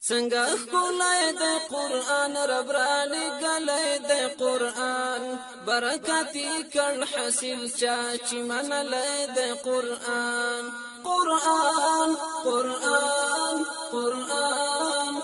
څنګه ښکلی د قرآن رب را لېږلی د قرآن برکت یې کړ حاصل چا چې منلی د قرآن قرآن قرآن قرآن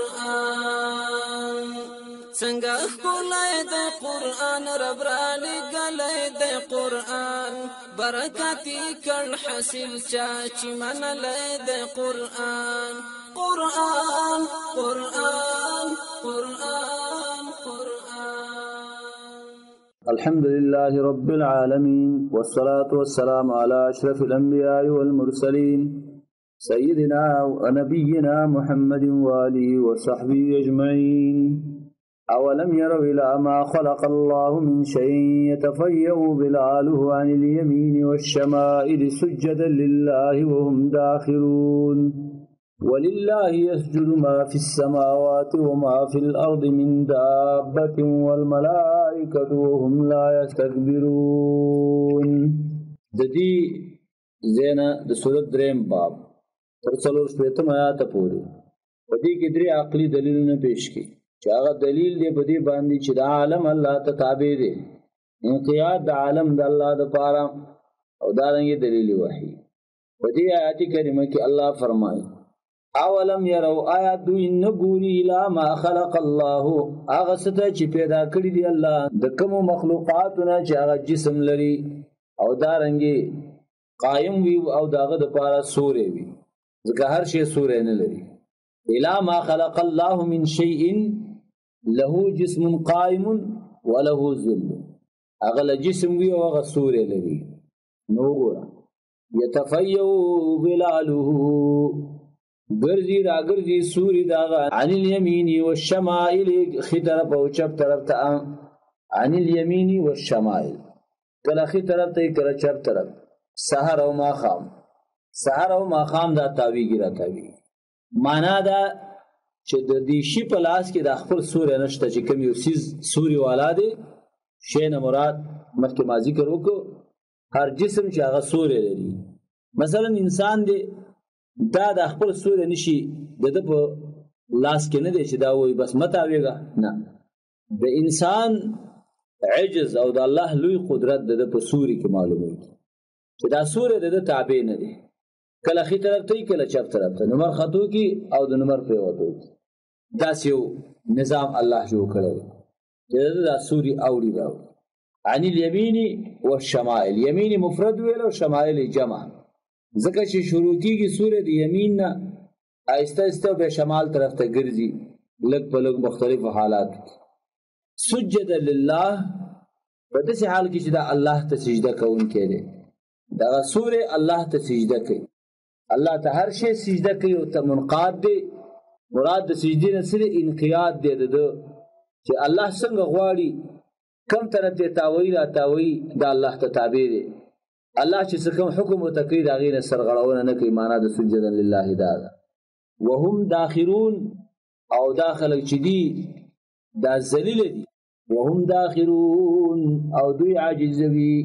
قرآن څنګه ښکلی د قرآن رب را لېږلی د قرآن برکت یې کړ حاصل چا چې منلی د قرآن قرآن قرآن قرآن قرآن الحمد لله رب العالمين والصلاة والسلام على أشرف الأنبياء والمرسلين سيدنا ونبينا محمد وآله وصحبه أجمعين أولم يروا إلى ما خلق الله من شيء يتفيأ ظلاله عن اليمين والشمائل سجدا لله وهم داخرون ولله يسجد ما في السماوات وما في الأرض من دابة والملائكة وهم لا يستكبرون ددي زينة د سورة دریم باب ترسلور شپیتم آیات پوری پدې کې درې عقلي دلیلونه پیش کړي چې هغه دلیل دی په دې باندې چې د عالم الله ته تابع دی انقیاد د عالم د الله د پاره او دا رنګه دلیل وحي په دې آیات کریمه کې الله فرمایي اولم يروا آیات دوی نګوري الا ما خلق الله هغه څه چې پیدا کړی دی الله د کوم مخلوقاتونه چې هغه جسم لري او دا رنګه قائم وي او داغه د پاره سورې وي ځکه هر شی سورې نه لري الا ما خلق الله من شيء له جسم قائم وله ذل اغل جسم وی او هغه سورې لري نو ګور يتفيأ ظلاله ګرځي راګرځي سوري داغه عن اليمين والشمائل خي طرف او چپ طرف ته عن اليمين والشمائل کله خي طرف ته کله چپ طرف سحر او ماخام دا تاویږي را تاوی معنا دا چې د دې شی په لاس کې د خپل سورې نشته چې کوم یو سیز سوري والا دی شی نه مراد مخکې ماضی کرو کو هر جسم چې هغه سورې لري مثلا انسان دی دا د خپل سورې نشي د په لاس کې نه دی چې دا وای بس متاویږي نه د انسان عجز او د الله لوی قدرت د په سوري کې معلومه چې دا سورې د تابع نه دی کله خي طرف ته کله چپ طرف ته نمبر خطو کی او د نمبر په وته دا یو نظام الله جوړ کړی دا سوري اوړي دا عن اليمين والشمائل يمين مفرد ویل او شمائل جمع ځکه چې شروع کیږي سورې د یمین نه آهسته آهسته به شمال طرف ته ګرځي لږ په لږ مختلف حالات سجد لله په دې حال کې چې دا الله ته سجده کوونکی دی دا سورې الله ته سجده کوي الله ته هر شی سجده کوي او ته منقاد دی مراد د سجدې نه سره انقیاد دی چې الله څنګه غواړي کوم طرف ته تاوی را تاوی دا الله ته تابع دی الله چې کوم حکم او تقریر هغه نه سرغړونه نه کوي معنا د سجدا لله دا وهم داخرون او داخل چې دي دا ذلیل دي وهم داخرون او دوی عاجز دي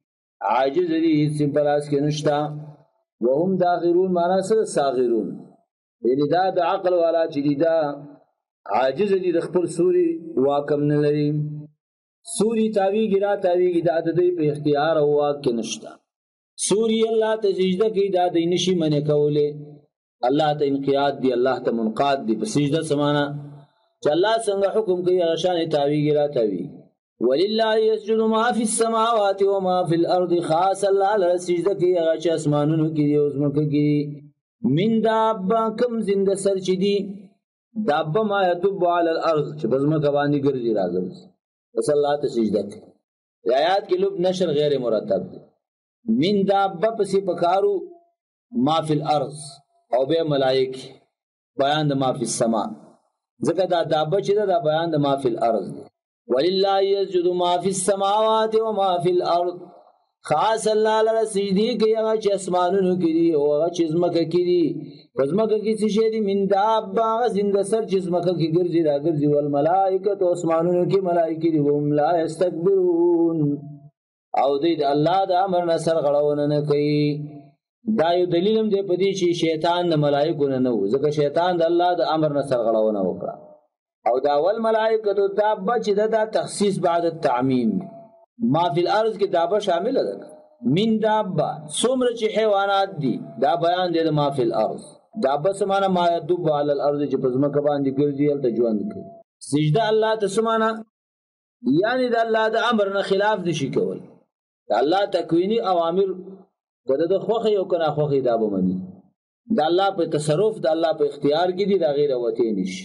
سمپلاس کې نشتا وهم داخرون معنا سره صاغرون یعنی دا د عقل والا چې دا عاجز دي د خپل سوري واکم نه لري سوري تاویږي دا تاویږي دا د دې په اختیار او واک کې نشتا سوري الله ته سجده کوي دا د نشي منه کوله الله ته انقیاد دی الله ته منقاد دی په سجده سمانا چې الله څنګه حکم کوي هغه شان تاویږي را تاوی ولله يسجد ما في السماوات وما في الارض خاص الله له سجده کوي هغه چې اسمانونو کې دی او زمکه کې من دابه کم زنده سر چې دی دابه ما يدب على الارض چې بزمکه باندې ګرځي راځي بس الله ته سجده کوي آیات کې لب نشر غیر مرتب دی من دابه پسې پکارو ما فی الارض او به ملائک بیان د ما فی السما ځکه دا دابه چې دا بیان د ما فی الارض دی ولله یسجد ما فی السماوات و ما فی الارض خاص الله لره سجدي کوي هغه چې اسمانونو کې دي او هغه چې زمکه کې دي زمکه کې څه شی دي من دابه زنده سر چې زمکه کې ګرځي را ګرځي ول ملائکه او اسمانونو کې ملائکه دي هم لا یستكبرون او دې الله د امر نه سرغړونه نه کوي دا یو دلیل هم دی په دې چې شیطان د ملائکو نه و، ځکه شیطان د الله د امر نه سرغړونه وکړه. او دا اول ملائکه دابه چې دا تخصیص بعد التعمیم، ما فی الارض کې دابه شامل ده. من دابه څومره چې حیوانات دي دا بیان دی د ما فی الارض. دابه سمانه ما یدب علی الارض چې په ځمکه باندې ګرځي هلته ژوند کوي. سجده الله ته سمانه یعنی د الله د امر نه خلاف نشي کول. د الله تکوینی اوامر کده د خوخه یو کنه خوخه دا به مني. د الله په تصرف د الله په اختیار کې دي دا غیر وته نشي.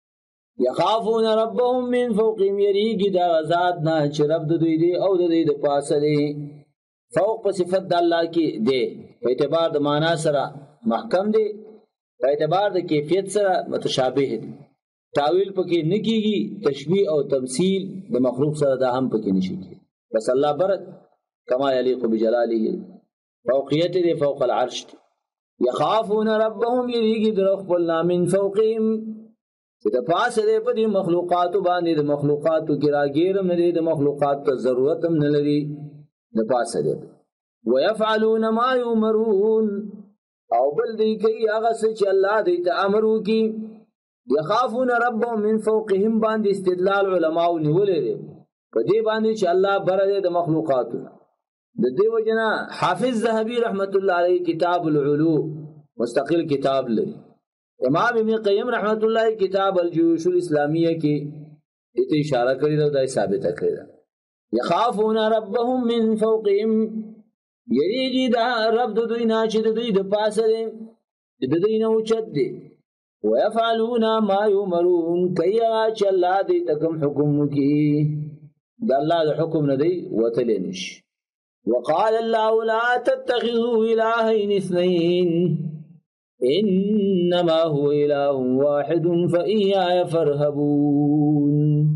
یخافون ربهم من فوقهم، یریږي دا ذات نه چې رب د دوی دی او د دوی د پاسه دی. فوق په صفت د الله کې دی په اعتبار د معنا سره محکم دی، په اعتبار د کیفیت سره متشابه دی. تاویل پکې نه کیږي، تشبیه او تمثيل د مخلوق سره دا هم پکې نشي کیږي. بس الله برد کما یلیق بجلاله، فوقیت دی فوق العرش دی. یخافون ربهم، یریږي در خپل من فوقهم چې د پاسه دی په دې مخلوقات باندې، د مخلوقاتو کې راګیرم نه دی، د مخلوقات ته ضرورت هم نه لري، د پاسه دی. ويفعلون ما يؤمرون، او بل دی کوي هغه څه چې الله دې ته امر وکړي. یخافون ربهم من فوقهم باندې استدلال علماء نیولې دي په دې باندې چې الله بره دی د مخلوقاتو. د دې وجنه حافظ ذهبي رحمت الله علیه کتاب العلو مستقل کتاب لري. امام ابن قیم رحمت الله کتاب الجيوش الاسلامیه کې دې اشاره کړی دا ثابت کړی دا. یخافون ربهم من فوقهم، یریږي دا رب د دوی نه چې د دوی د پاسه دی، د دوی نه اوچت دی. ويفعلون ما يؤمرون، کیا چې الله دې تکم حکم وکي، د الله د حکم نه دی وتلی نشي. وقال الله لا تتخذوا الهين اثنين انما هو اله واحد فإياي فارهبون.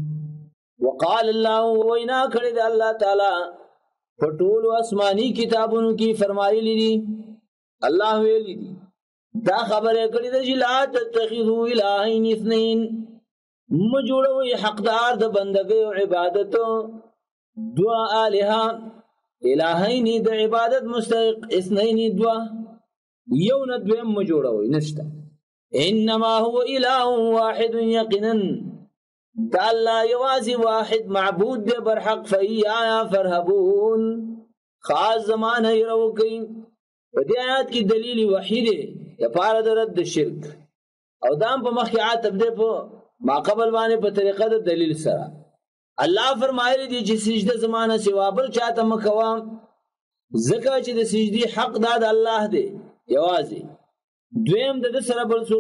وقال الله، وینا کړی د الله تعالی په ټولو آسماني کتابونو کې فرمایلی دي، الله ویلی دي دا خبره کړی ده چې لا تتخذوا الهين اثنين، مجوړوي حقدار د بندګۍ او عبادت دوا الها، الهین د عبادت مستحق اثنين دوا، یو نه دویم مجوړوي نشته. انما هو اله واحد، یقینا دا الله یوازې واحد معبود دی برحق. فإياي فارهبون، خاص زمانه یې روکئ. په دې آیات کې دلیل وحی دی لپاره د رد شرک، او دام په مخکې عاتب دی په ماقبل باندې په طریقه د دلیل سره. الله فرمایلی دی چې سجده زمانه سوا بل چاته مکوه، ځکه چې د سجدي حق دا د الله دی یوازې، دویم د سره بل څوک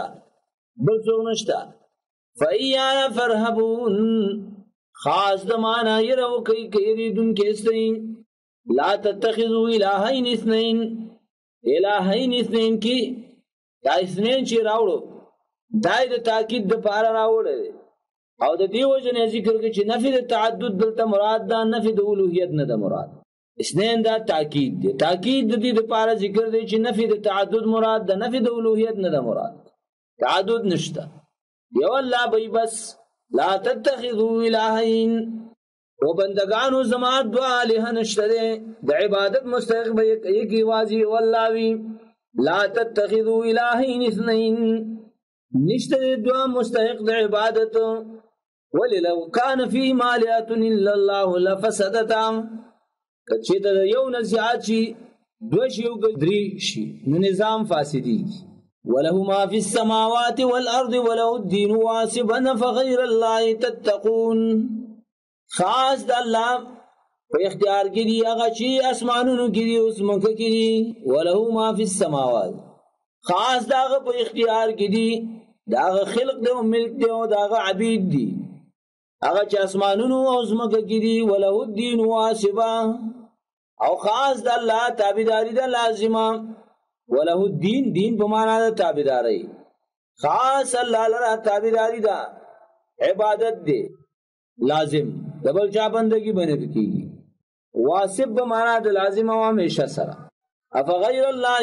نشته. فإياي فارهبون، خاص زمانه یې روکئ که یریدونکي استئ. لا تتخذوا الهين اثنين، الهین اثنين کی دا اثنين چې راوړو دای د تاکید د پاره راوړل، او د دې وجه ذکر کې چې نفي د تعدد دلته مراد ده، نفي د اولوهیت نه ده مراد. اثنين دا تاکید دی، تاکید د دې د پاره ذکر دی چې نفي د تعدد مراد ده، نفي د اولوهیت نه ده مراد. تعدد نشته، یو الله به بس. لا تتخذوا الهين، و بندگانو زما دو الہ نشته د عبادت مستحق به یکی واجی والله وی. لا تتخذوا الهين اثنين، نشته دو مستحق د عبادت. وللو كان فيهما آلهة الا الله لفسدتا، کچې د یو نه زیات شي دو شي او درې شي نو نظام فاسدی. وله ما في السماوات والارض وله الدين واصبا فغير الله تتقون، خاص د الله په اختیار کې دی هغه چې اسمانونو کې دی اوس مکه کې دی. وله ما فی السماوات، خاص داغه په اختیار کې دی، داغه خلق دی او ملک دی او داغه عبید دی، هغه چې اسمانونو او مکه کې دی. وله الدین واسبا، او خاص د الله تابعداري ده لازمه. وله الدین، دین په معنا د تابعداري، خاص الله لپاره تابعداري ده، عبادت دی لازم، دبل چا بندگی بنه کیږي. واسب بمانا د لازم او همیشه سره. افغیر الله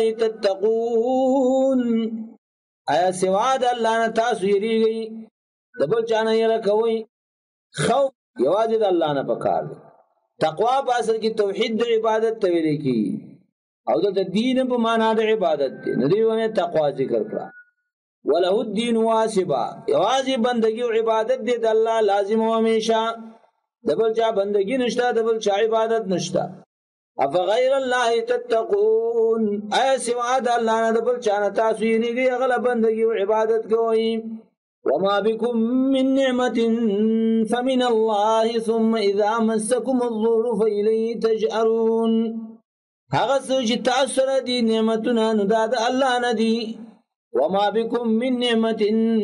تتقون، آیا سوا د الله نه تاسو یریږئ، دبل چا نه یره کوئ. خوف یوازې د الله نه پکار دی. تقوا په اصل کې توحید د عبادت ته ویل کیږي، او د دین په معنا د عبادت دی نو دیونه تقوا ذکر کړه وله الدین واسبا یوازې بندگی او عبادت دی د الله لازم او همیشه د بل چا بندگی نشته د بل چا عبادت نشته افغیر الله تتقون اي سوا د الله نه د بل چا نه تاسو یې غلا بندگی او عبادت کوئ وما بكم من نعمة فمن الله ثم إذا مسكم الضر فإليه تجأرون هغه څه چې تاسو سره دي نعمتونه نو دا د الله نه دي وما بكم من نعمة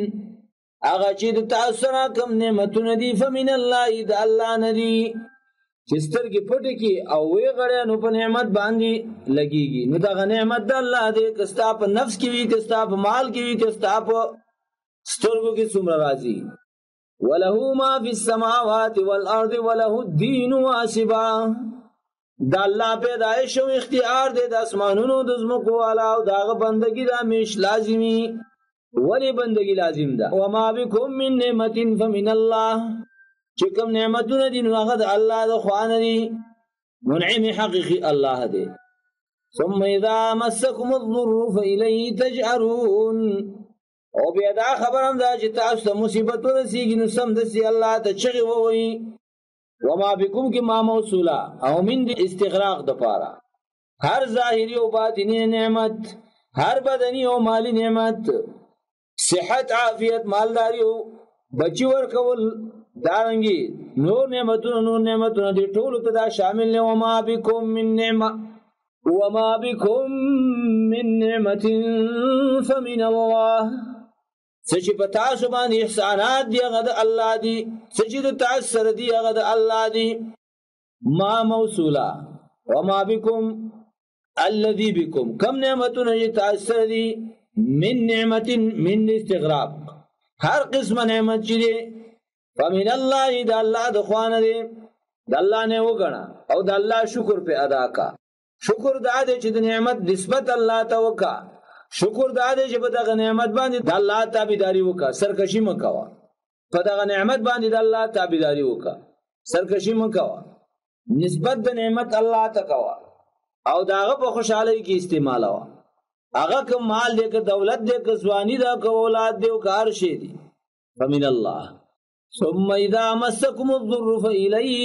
هغه چې تاسو سره کوم نعمتونه دي فمن الله د الله نه دي چې سترګې پټې کې او وی غړې نو په نعمت باندې لګيږي نو دا نعمت د الله دی که ستا په نفس کې وي که ستا په مال کې وي که ستا په سترګو کې څومره راځي وله ما فی السماوات والارض وله الدین واسبا دا الله پیدایش او اختیار دی د اسمانونو د زمکو والا او داغه بندگی دا مش لازمی ولی بندگی لازم ده وما بكم من نعمت فمن الله چې کوم نعمتونه دي نو هغه د الله د خوانه دي منعم حقیقی الله دی ثم اذا مسكم الضر فإليه تجأرون او بیا دا خبرم دا چې تاسو ته مصیبت ورسیږي نو سم دسي الله ته چغي ووي وما بكم کی ما موصولا او من دی استغراق د پاره هر ظاهری او باطنی نعمت هر بدنی او مالی نعمت صحت عافیت مالداری او بچی ور کول دارنګي نور نعمتونه دي ټول ته دا شامل نه وما بكم من نعمه وما بكم من نعمه فمن الله سچ پتا سو باندې احسانات دی هغه د الله دی سچ د تاثر دی هغه د الله دی ما موصولا وما بكم الذي بكم كم نعمتونه تاثر دی من نعمت من استغراق هر قسم نعمت چي فمن الله د الله د خوانه دی د الله نه وګڼه او د الله شکر په ادا کا شکر د دې چې د نعمت نسبت الله ته وکا شکر د دې چې په دغه نعمت باندې د الله تابعداري وکا سرکشي مکوا په دغه نعمت باندې د الله تابعداري وکا سرکشي مکوا نسبت د نعمت الله ته کوا او داغه په خوشحالي کې استعمال وا هغه کوم مال دې که دولت دې که ځواني دا که اولاد دې او کار شي دي فمن الله ثم اذا مسكم الضر فإليه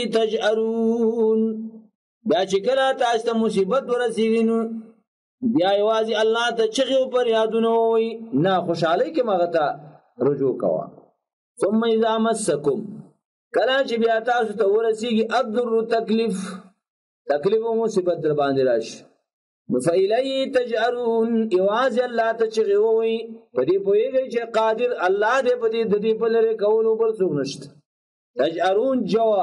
تجأرون بیا چې کله تاسو ته مصیبت ورسیږي نو بیا یوازې الله ته چغې پر یادونه وي نه خوشحالي کې مغه ته رجوع کوا ثم اذا مسكم کله چې بیا تاسو ته ورسیږي الضر تکلیف او مصیبت در باندې راشي فإليه تجأرون یوازې الله ته چغې وي په دې پوهیږي چې قادر الله دې په دې په لری کولو بل څوک نشته تجأرون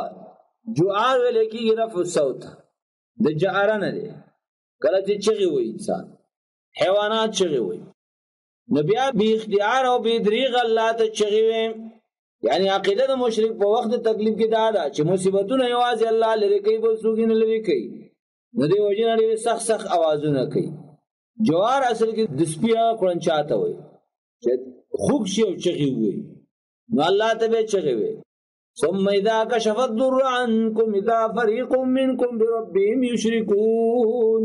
جوار ولکې رفع الصوت د جعرن دی کله چې چغې وي انسان حیوانات چغې وي نو بیا به اختیار او به دریغ الله ته چغې وي یعنی عقیده د مشرک په وخت تکلیف کې دا چې مصیبتونه یوازې الله لري کوي بل څوک نه لري کوي نو دی وجه نه سخت आवाजونه کوي جوار اصل کې د سپیا قران چاته وي چې خوب شي او چغي وي نو الله ته به چغي وي ثم اذا كشف الضر عنكم اذا فريق منكم بربهم يشركون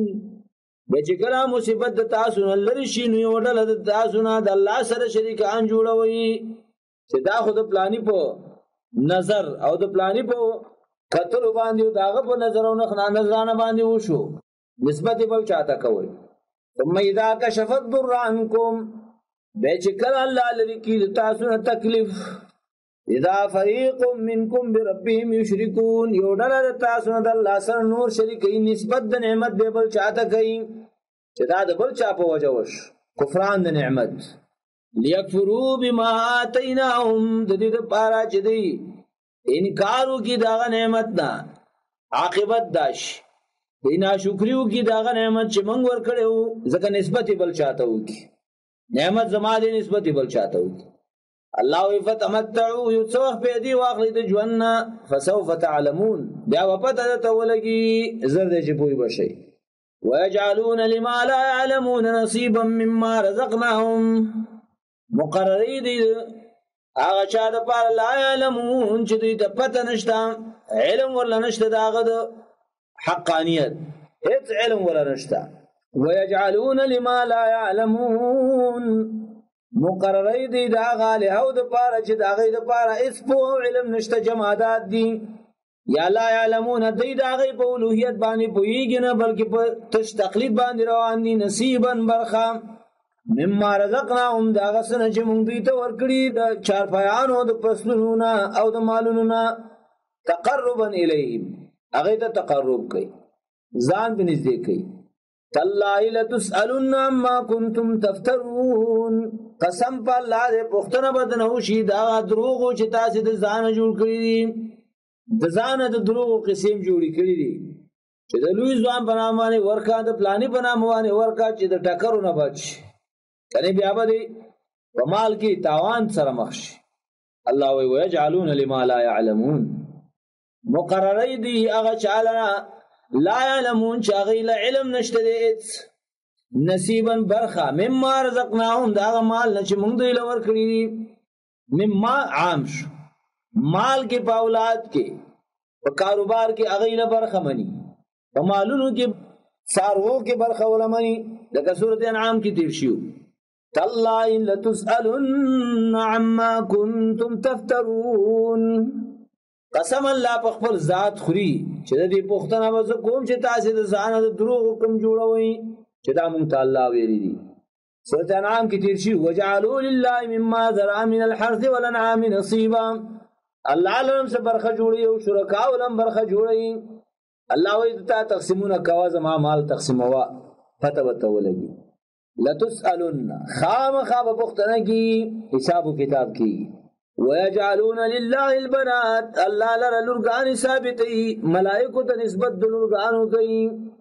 بچکلا مصیبت تاسو نه لری شي نو وډل تاسو نه د الله سره شریکان جوړوي چې دا خود پلاني په نظر او د پلاني په کتل باندې داغه په نظرونو نظرانه باندې وشو نسبت بل چاته کوي ثم اذا كشف الضر عنكم بچکل الله لری کی تاسو نه تکلیف اذا فريق منكم بربهم يشركون یوډل تاسو نه د الله سره نور شریکي نسبت د نعمت به بل چاته کوي چې دا د بل چا په وجه وش کفران د نعمت ليكفروا بما آتيناهم د دې لپاره چې دی انکارو کی داغه نعمت دا عاقبت داش دینا شکریو کی داغه نعمت چې مونږ ور کړو ځکه نسبت بل چاته وو کی نعمت زما دې نسبت بل چاته وو الله فتمتعوا يسوخ په دې واخلې د ژوند فسوف تعلمون بیا وپته ته ولګي زرد چې پوي بشي ويجعلون لما لا يعلمون نصيبا مما رزقناهم مقرری دي هغه چا د پر لا علمون چې دوی ته پته نشته علم ولا نشته داغه د حقانیت هیڅ علم ولا نشته ويجعلون لما لا يعلمون مقرری دی دا غالی او دا پارا چی دا غی دا پارا اسپو علم نشتا جمادات دی یا لا یعلمون دی دا غی پا الوحیت بانی پویگی نا بلکہ پا تش تقلید باندی روان دی نصیبا برخا مما رزقناهم دا غسن چی مونگ دیتا ورکڑی دا چارپایانو دا پسلونونا او دا مالونونا تقربا الیہم اغیتا تقرب کئی زان پی نزدے کئی تاللہ لتسألن عما کنتم تفترون قسم پا اللہ دے پختن بدنوشی دا دروغو چی تاسی دا زان جوڑ کری دی دا زان دا دروغو قسم جوڑی کری دی چی دا لوی زوان پنامانی ورکا دا پلانی پنامانی ورکا چی دا ٹکرو نبچ کنی بیابا دی ومال کی تاوان سرمخش اللہ ویجعلون لما لا يعلمون مقرری دی اغا چالنا لا يعلمون چاغی علم نشتدیت نصیبا برخا مما رزقناهم دا اغا مال نچی منگ دوی لور کری دی مما عام شو مال کے پا اولاد کے پا کاروبار کے اغیل برخا منی پا مالونو کے سارغو کے برخا ولا منی لکہ سورة انعام کی تیرشیو تاللہ لتسألن عما کنتم تفترون قسم اللہ پا خپل ذات خوری چی دا دی پختنا بزا کوم چی تاسی دا زانا دا دروغ کم جوڑا ہوئی چی دا منگتا اللہ ویری دی سورة انعام کی تیرشی وجعلو للہ مما ذرا من الحرث والانعام نصیبا اللہ علم سے برخ جوڑی و شرکاو لم برخ جوڑی اللہ ویدتا تقسیمون کواز ما مال تقسیموا فتبتو لگی لتسألن خام خواب پختنا کی حساب و کتاب کی ويجعلون لله البنات الله لرا لرغان ثابتي ملائكه نسبت لرغانو کوي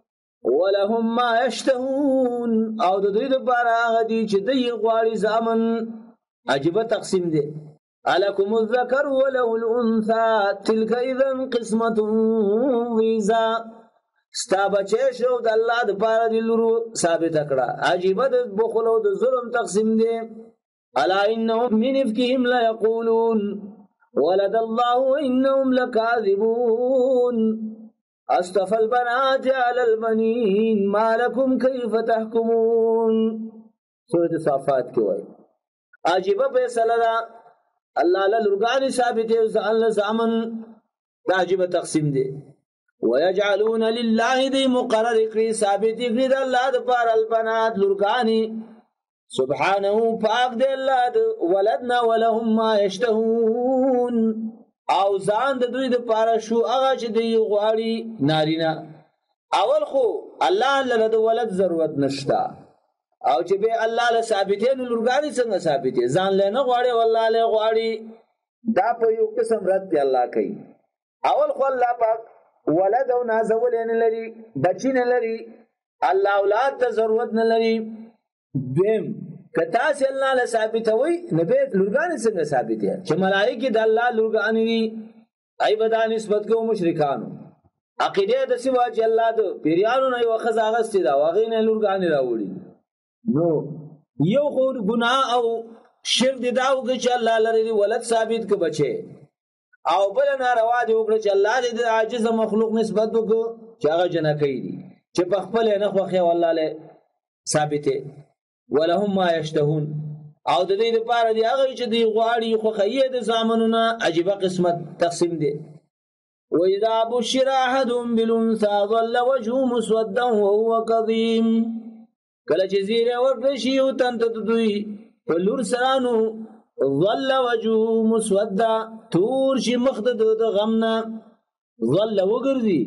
ولهم ما يشتهون او د دوی د بارا غدي چې دی غواړي زامن عجيب تقسیم دي الکم الذکر وله الانثى تلك اذا قسمه ضیزا ستا بچه شو د الله د بارا د لورو ثابت کړه عجيب د بخل او د ظلم تقسیم دي ألا إنهم من إفكهم ليقولون ولد الله وإنهم لكاذبون أصطفى البنات على البنين ما لكم كيف تحكمون سورة الصافات كوي عجيبة فيصلة الله للرقان ثابته وزعل زامن عجيبة تقسيم دي ويجعلون لله دي مقرر اقري ثابت اقري الله دبار البنات لرقاني سبحانه پاک دے اللہ دے ولدنا ولهم ما یشتهون او زان د دوی د پاره شو هغه چې دی غواړي نارینا اول خو الله له د ولد ضرورت نشتا او چې به الله له ثابتې نو لورګانی څنګه ثابتې ځان له نه غواړي والله له غواړي دا په یو قسم رد دی الله کوي اول خو الله پاک ولد او نازول نه لري بچی نه لري الله اولاد ته ضرورت نه لري دیم کتا سے اللہ لہ ثابت ہوئی نبیت لرگانی سنگا ثابت ہے چھ ملائکی دا اللہ لرگانی دی ای بدا نسبت کو مشرکانو عقیدہ دا سوا چھ اللہ دا پیریانو نای وخز آغستی دا واغین لرگانی راوڑی نو یو خود گناہ او شرک دی داو کہ چھ اللہ لردی ولد ثابت کو بچے او بلنا روا دی وکر چھ اللہ دی عاجز مخلوق نسبت کو چھ آغا جنکی دی چھ پخپل نخوخی واللہ لے ثابت ہے ولهم ما يشتهون او د دې لپاره دی هغه چې دی غواړي خو خیه د زامنونه عجيب قسمت تقسیم دی واذا بشر احدهم بالانثى ظل وجهه مسودا وهو كظيم کله چې زیره ورشي او تنت دوی په لور سرانو ظل وجهه مسودا تور شي مخد د غمنا ظل وګرځي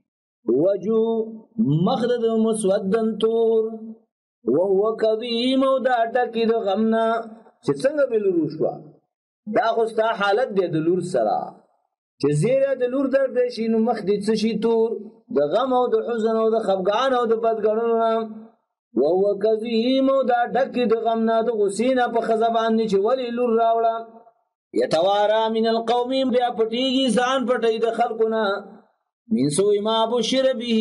وجهه مخد مسودا تور وهو كظيم او دا ټکی د غمنا چې څنګه بلورو شو دا خو ستا حالت دی د لور سره چې زیره د لور درد شي نو مخ دې څه شي تور د غم او د حزن او د خفګان او د بدګړنو وهو كظيم او دا ټکی د غمنا د غسینا په خزبان چې ولی لور راوړه يتوارى من القوم بیا پټیږي ځان پټي د خلقنا من سوء ما بشر به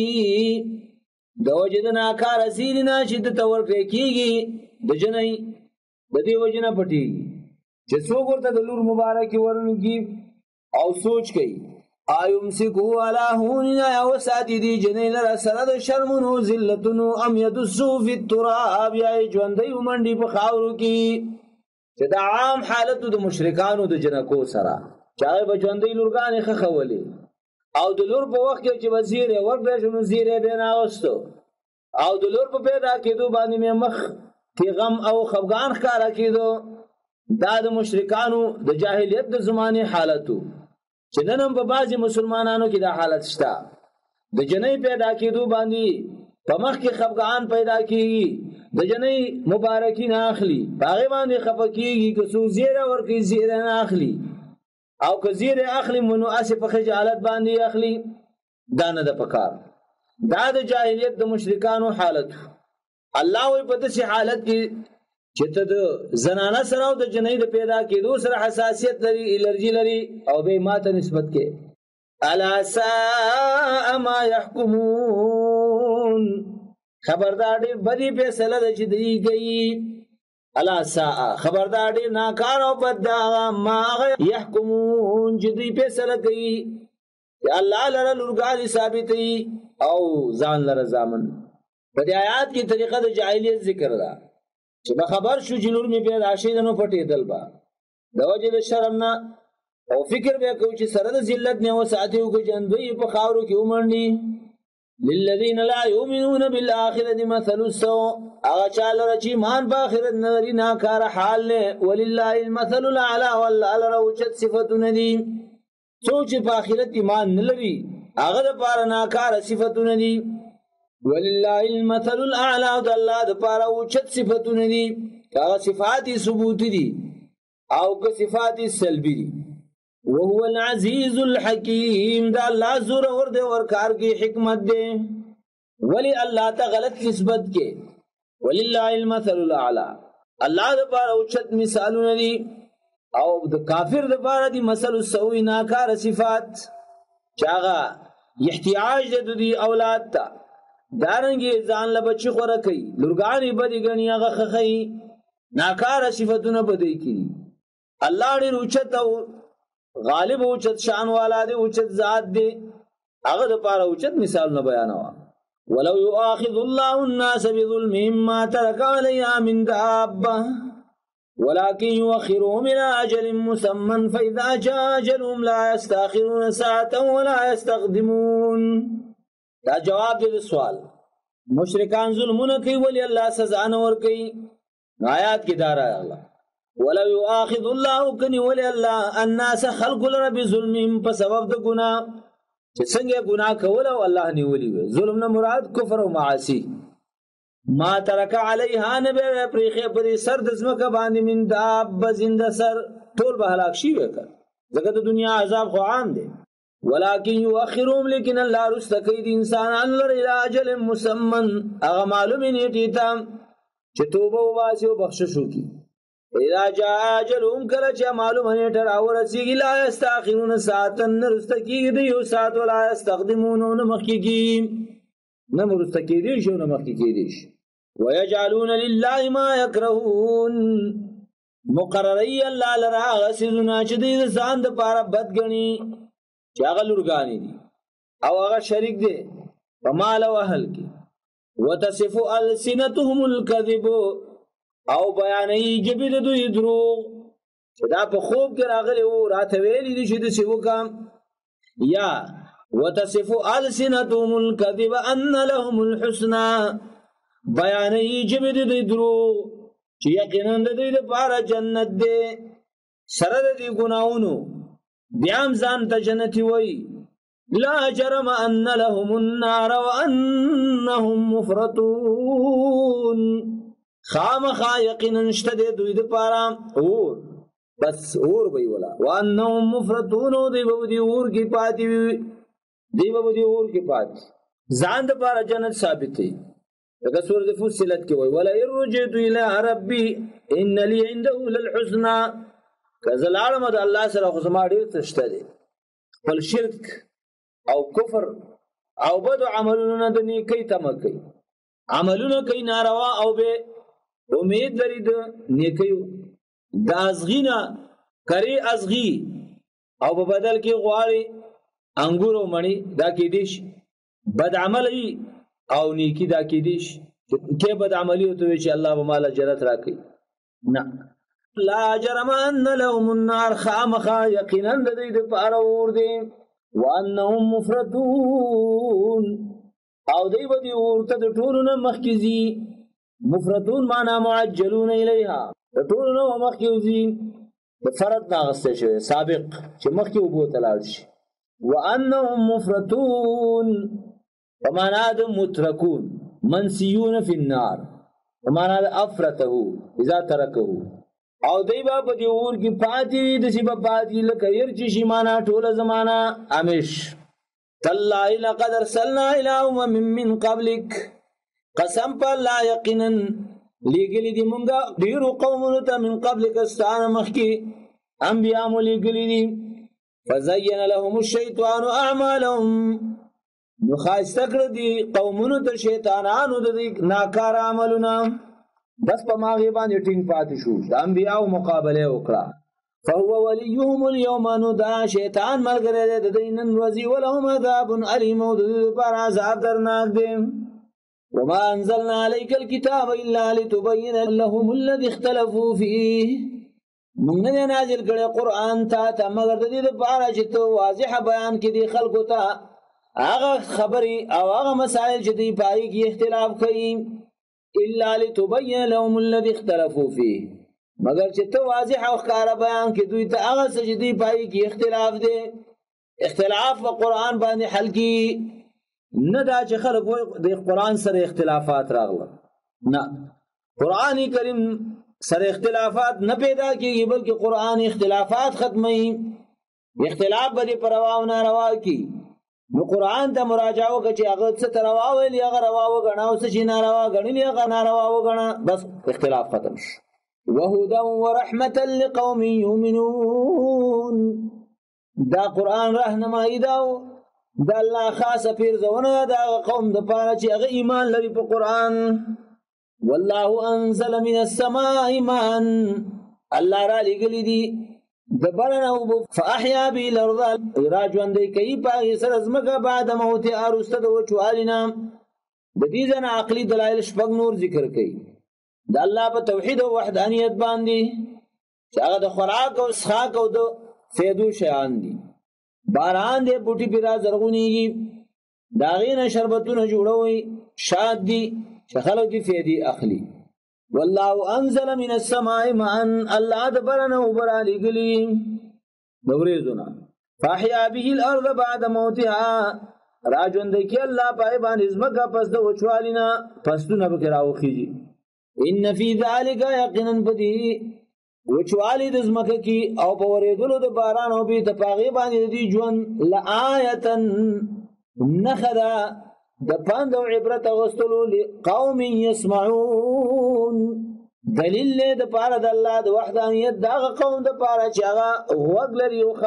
د وجد ناکار زیرنا چې د تور کېږي د جنۍ د دې وجنه پټي چې څوک ورته د لور مبارکي ورنږي او سوچ کوي ایمسکو علی هوننا یا وساتی دی جنې لره سره د شرمونو ذلتونو ام یدسو فی التراب یا ژوندۍ ومنډي په خاورو کې چې دا عام حالت د مشرکانو د جنکو سره چا به ژوندۍ لورګانې خخولې او د لور په وخت کې چې وزیر ورکړل شو نو زیره به ناوستو او د لور په پیدا کېدو باندې مخ کې غم او خفګان ښکارا کېدو دا د مشرکانو د جاهلیت د زمانه حالتو چې نن هم په بعضي مسلمانانو کې دا حالت شته د جنې پیدا کېدو باندې په مخ کې خفګان پیدا کېږي د جنې مبارکي نه اخلي هغه باندې خفه کېږي که څو زیره ورکړي زیره نه اخلي او که زیره اخلي منو اسې په خجالت باندې اخلي دا نه د پکار دا د جاهلیت د مشرکانو حالت الله وي په داسې حالت کې چې ته د زنانه سره او د جنۍ د پیدا کېدو سره حساسیت لري الرجی لري او به ماته نسبت کې الا ساء ما يحكمون خبردار دې بدی فیصله د چې دی گئی الا ساء خبردار دې ناکار او بد ما يحكمون چې دی فیصله کوي الله لره لورګالي ثابتې او ځان لره ځامن په دې آیات کې طریقه د جاهلیت ذکر ده چې به خبر شو چې لور می پیدا شي نو پټېدل با د وجه د شرم نه او فکر به کوي چې سره د ذلت نه وساتي او جندوی په خاورو کې ومنډي للذین لا یؤمنون بالآخرة مثل السوء هغه چاله چې ایمان په آخرت نه لري ناکار حال له ولله المثل الاعلى والله لروچت صفاتونه دي څوک چې په آخرت ایمان نه لري هغه د پاره ناکار صفاتونه دي ولله المثل الاعلى د الله د پاره اوچت صفاتونه دي هغه صفات ثبوتی دي او که صفات سلبی دي وهو العزيز الحكيم دا الله زور ور دے ورکار کی حکمت دے ولی اللہ تا غلط نسبت کے وللہ المثل الاعلى اللہ دا پارا اوچت مثالون دی او دا کافر دا پارا دی مثل السوئی ناکار صفات چاگا احتیاج دے دی اولاد تا دارنگی زان لبچی خورکی لرگانی بدی گنی آغا خخی ناکار صفتون بدی کی اللہ دی روچت او غالب اوچت شان والا دے اوچت ذات دے اگر پارا اوچت مثال نہ بیانوا ولو یؤاخذ الله الناس بظلمهم ما ترك عليها من دابة ولكن يؤخرهم الى اجل مسمى فاذا جاء اجلهم لا يستاخرون ساعة ولا يستقدمون دا جواب دے سوال مشرکان ظلمون کوي ولی الله سزا نه ور کوي آیات کی دارا اللہ ولو يؤاخذ الله کني ولي الله الناس خلق لرب ظلمهم په سبب د ګناه چې څنګه ګناه کول او الله نیولي وي ظلم نه مراد کفر او معاصي ما ترک علیها نبی پرخه پر سر د زمکه باندې من داب زنده سر ټول به هلاک شي وکړه ځکه د دنیا عذاب خو عام دی ولكن يؤخرهم لیکن الله رستقید انسان لر الى اجل مسمى هغه معلوم نیټه تام چې توبه واسي او بخشش وکي اذا جاء اجلهم کله چې معلومه نیټه راورسیږي لا یستاخرون ساعتا نرستکیږي د یو ساعت ولا یستقدمون نه مخکیږي نه مرستکیږي شو نه مخکیږي ويجعلون لله ما يكرهون مقرری الله لرا غسلنا چې د ځان د پاره بدګنی چې هغه لورګانی دي او هغه شریک دي په مال او اهل کې وتصف السنتهم الكذب او بیانې جبې د دوی دروغ چې دا په خوب کې راغلي وو راته ویلي دي چې د څه وکم یا وتصف السنتهم الكذب ان لهم الحسنى بیانې جبې د دوی دروغ چې یقینا د دوی لپاره جنت ده سره د دې ګناونو بیا هم ځان ته جنتي وایي لا جرم ان لهم النار وانهم مفرطون خامخا یقینا نشته د دوی د پاره اور بس اور وی ولا وانهم مفرطون دی به دی اور کی پاتې دی به دی اور کی پاتې ځان د پاره جنت ثابت دی دغه سورۃ فصلت کې وی ولا يرجئت الى ربي ان لي عنده للحسنى کزلال مد الله سره خو زما ډیر تشته دی بل شرک او کفر او بد عملونه د نیکی تمکي عملونه کوي ناروا او به امید لري د نیکیو د ازغینا کری ازغی او په بدل کې غواړي انګور او مڼې دا کې دي بد عملی او نیکی دا کې دي کې بد عملی او ته چې الله به مال جنت راکړي نه لا جرم ان لهم النار خامخا یقینا د دې لپاره اور دي وانهم مفرطون او دی به دي ورته د ټولو نه مخکې مفرطون معنا معجلون الیها د ټولو نه مخکې وځي د فرض ناغسته شوی سابق چې مخکې وبو تلاړ شي وانهم مفرطون ومعنى متركون منسيون في النار ومعنى افرته اذا تركه او دیبا په دې اور کې پاتې د سی په پاتې لکه يرچ شي معنا ټول زمانہ امش تالله لقد ارسلنا الى امم من قبلك قسم په لا یقینا لګلی دي مونږه ډیرو قومونو ته من قبلك استعان مخکي انبیاء لګلی دي فزين لهم الشيطان اعمالهم نخاستکړ دي قومونو ته شیطانانو د ناکار عملونه بس په ماغه باندې ټینګ پاتې شو د انبیاء مقابله وکړه فهو وليهم اليوم ندا شیطان ملګری د دینن وزي ولهم عذاب الیم او د پر عذاب درناک دي وما انزلنا عليك الكتاب الا لتبين لهم الذي اختلفوا فيه موږ نه نازل کړی قران ته مگر د دې لپاره چې تو واضح بیان کړي خلکو ته هغه خبري او هغه مسائل چې دی پای کې اختلاف کوي الا لتبين لهم الذي اختلفوا فيه مگر چې تو واضح او ښکار بیان کې دوی ته هغه څه چې دی پای کې اختلاف دی اختلاف په قران باندې حل کی نه دا چې خلک د قران سره اختلافات راغله نه قران کریم سره اختلافات نه پیدا کیږي بلکې قران اختلافات ختمي اختلاف به پروا او ناروا کی نو قران ته مراجعه وکړي چې هغه څه تروا ویل هغه روا وګڼه او څه چې ناروا غړنی هغه ناروا وګڼه بس اختلاف ختم شي وهدى ورحمه لقوم يؤمنون دا قران راهنمایي دا الله خاصه پیرزونه دا قوم د پاره چې هغه ایمان لري په قران والله انزل من السماء ماء الله را لګلی دي دبرنا فاحيا به الارض راجوان دی کوي په سر ازمکه بعد موت ارسته د وچوالینا د دې ځنه عقلي دلایل شپږ نور ذکر کوي د الله په توحید او وحدانیت باندې چې هغه د خوراک او اسخاق او د فیدو شیان دي باران دې بوټي پیرا زرغونیږي داغینه شربتونه جوړوي شاد دي چې خلک دې فیدی اخلي والله انزل من السماء ماء الله دبرنا وبرالي غلي دوريزنا فاحيا به الارض بعد موتها راجون دکی الله پای باندې زمکه پس د وچوالینا پسونه بکراو خيږي ان في ذلك يقينا بدي وچوالی د زمکه کی او په ورېدلو د باران او به تفاغي باندې دی ژوند لآیه نخدا د پند او عبرت غستلو لقوم يسمعون دلیل د پاره د الله د وحدانیت دا قوم د پاره چې هغه وګلري او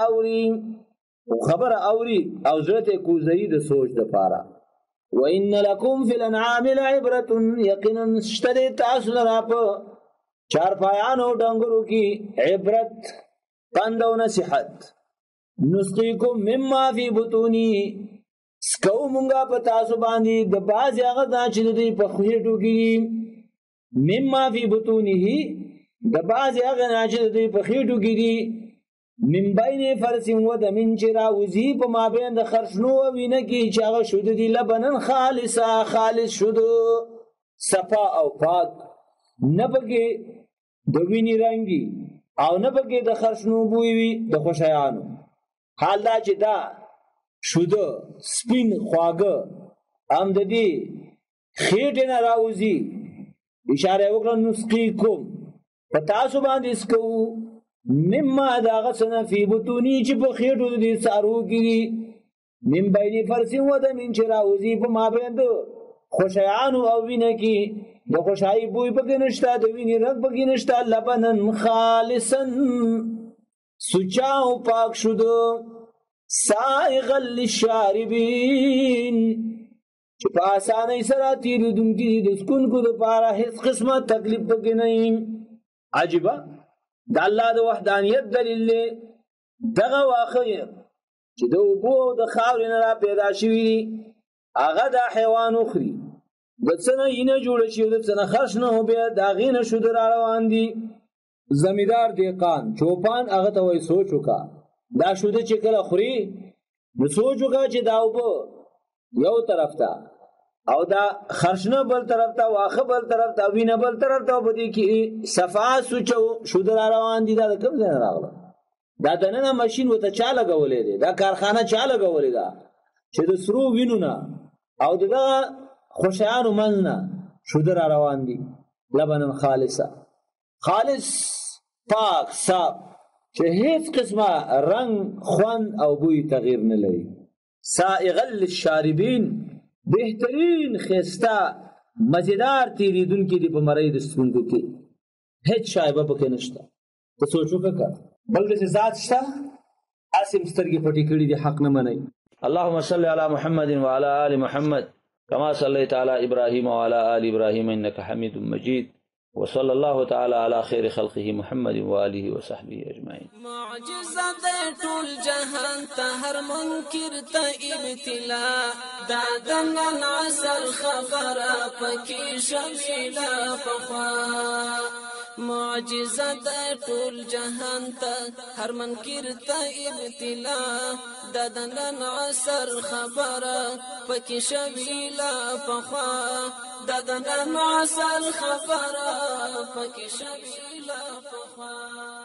خبره اوري او ضرورت کوزي د سوچ د پاره وان لكم في الانعام لعبره يقينا اشتري تاسو را په چار پایانو ډنګرو کې عبرت پند او نصيحت نسقيكم مما في بطوني سکو مونږه په تاسو باندې د باز هغه چې دوی په خوېټو کې مما فی بطونه د باز هغه چې دوی په خوېټو کې دي من بین فرس و دم چرا وزی په مابین د خرشنو وینه کې چې هغه شود دي لبنن خالص شود صفا او پاک نه پکې د ویني رنگي او نه پکې د خرشنو بوی وي د خوشایانو حال دا چې دا شوده سپین خواګه ام د دې خېټه نه راوځي اشاره وکړه نسقيكم پتاسو باندې اسکو مما دا غسنا فی بطونی چې په خېټو دې سارو کې من بین فرسین و د من چې راوځي په مابین د خوشایانو او وینه کې د خوشای بوی پکې نشته د وینې رنگ پکې نشته لبنن خالصا سوچا او پاک شوده سائغا للشاربین چې په اسانۍ سره تیریدونکي د سکونکو دپاره هیڅ قسمه تکلیف پکې نه وي عجیبه د الله د وحدانیت دلیل دی دغه واقع چې د اوبو د خاورې نه را پیدا شوي دي هغه دا حیوان وخوري د څه نه اینه جوړه شي د څه نه خرش نه هو بیا د هغې نه شوده را روان دي زمیدار دهقان چوپان هغه ته وایي سوچ وکړه دا شوده چې کله خوري نو سوچ وکړه چې دا اوبه یو طرف ته او دا خرشنه بل طرف ته واخه بل طرف ته وینه بل طرف ته په دې کې صفا سوچو شوده را روان دي دا کوم ځای راغله دا دننه ماشین وته چا لګولې دی دا کارخانه چا لګولې ده چې د سرو وینو نه او دغه خوشیانو منځ نه شوده را روان دي لبنن خالصه خالص پاک صاف چې هیڅ قسمه رنگ خوند او بوی تغییر نه لري سائغا للشاربین بهترین خسته مزیدار تیریدونکي دي په مرۍ د ستونګو کې هیڅ شایبه پکې نشته ته سوچ وکړه بل داسې ذات شته هسې سترګې پټې کړي دي حق نه منئ اللهم صل على محمد وعلى آل محمد كما صليت على إبراهيم وعلى آل إبراهيم إنك حميد مجيد وصلى الله تعالى على خير خلقه محمد وآله وصحبه أجمعين معجزة طول جهان تهر منكر ابتلا دادن العسل خبر پکی شمشلا فخوا معجزة طول جهان تهر منكر ابتلا دادن العسل خبر پکی شمشلا فخوا دادن العسل خبر پکی شمشلا فخوا